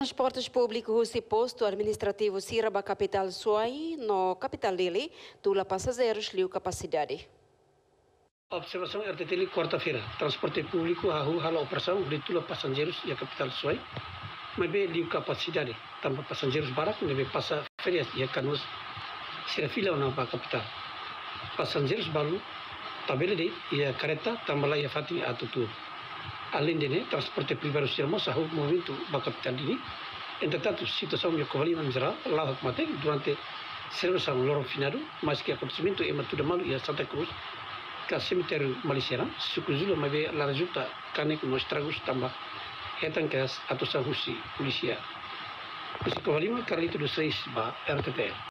Transportes públicos e posto administrativo Siraba capital Suai, no capital dele, tula passageiros liu capacidade. A observação RTT quarta-feira, transporte público a rua operação de tula passageiros e a capital Suai, mas bem liu capacidade, também passageiros baratos, deve passar férias e a canoas, será fila ou não para a capital. Passageiros baru, tabela de e a careta, também lá e a fatin a tutu. Além de transporte privado sermo sahur movimento da capital ini. Entretanto, situação de cavalo em geral, lá durante serviço loro finado, mas que acontecimento é tudo mal e a Santa Cruz, que cemitério maliciano, sucuzula mas la resulta canek nos estragos também, é tão que a atuação polícia. Esse cavalo Carlito dos Reis ba RTT.